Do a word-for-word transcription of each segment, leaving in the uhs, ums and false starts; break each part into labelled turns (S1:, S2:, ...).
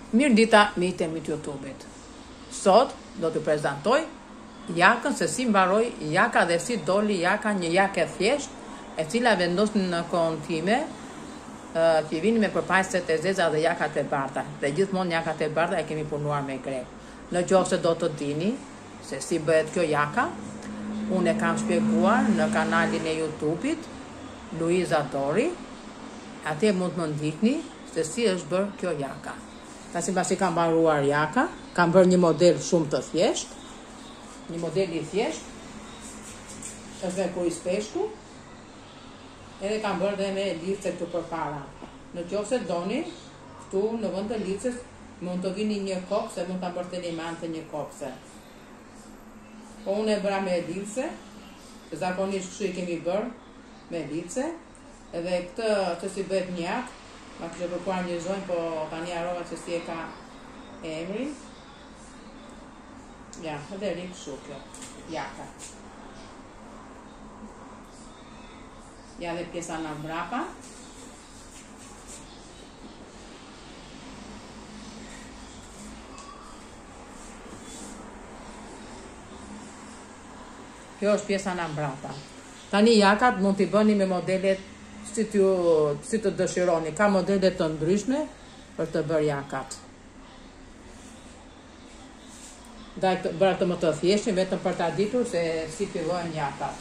S1: Mirë dita, miqtë e mitë YouTube-it. Sot do të prezantoj jakën se si mbaroi jaka dhe si doli jaka, një jakë e thjesht, e cila vendos në kohën time, uh, që vini me përpajset e zeza dhe jakat e bardha. Dhe gjithmonë jakat e bardha e kemi punuar me grek. Në qoftë se do të dini se si bëhet kjo jaka, unë e kam shpjeguar në kanalin e YouTube-it Luiza Dori. Atje mund të më ndihni se si është bërë kjo jaka. Tasi pasi kam mbaruar jaka, kam bërë një model shumë të thjesht, një model i thjesht, është me kuj speshku, edhe kam bërë dhe me lice këtu përpara. Në qoftë se doni, këtu në vend të lices mund të vini një kopse, mund ta bërteni me anë të një kopse. Po unë e bëra me lice, zakonisht kështu i kemi bërë me lice, edhe këtë që si bëhet një jakë, ma kështë përkuar një zonjë, po tani harrova se si e ka emrin. Ja, edhe ri kështu kjo, jaka. Ja dhe pjesa nga mbrapa. Kjo është pjesa nga mbrapa. Tani jakat mund t'i bëni me modelet si të, si të dëshironi. Ka modele të ndryshme për të bërë jakat. Daj bëra të më të thjeshtin, vetëm për ta ditur se si fillojnë jakat.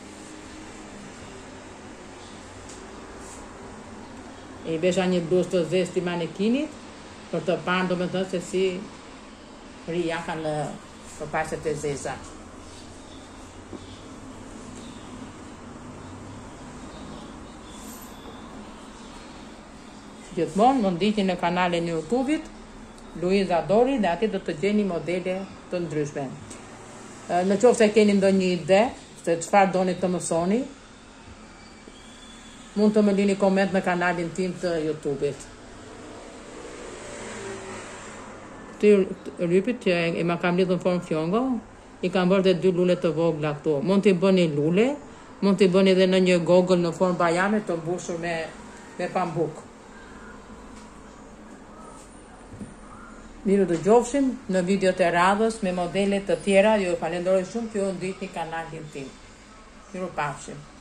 S1: E besha një bluzë të zezë të manekinit për të parë domethënë se si ri jaka në përpajset e zeza. Gjithmonë më ndiqni në kanalin e YouTube-it Luiza Dori dhe aty do të gjeni modele të ndryshme. Në qoftë se keni ndonjë ide se çfarë doni të mësoni, mund të më lini koment në kanalin tim të YouTube-it. Këtë rypit që e ma kam lidhur në formë fjongo, i kam bërë dhe dy lule të vogla këtu. Mund t'i bëni lule, mund t'i bëni edhe në një gogël në formë bajame të mbushur me, me pambuk. Miru të gjofshim në videot e radhës me modele të tjera. Ju falenderoj shumë që ju ndihni kanalin tim. Miru pafshim.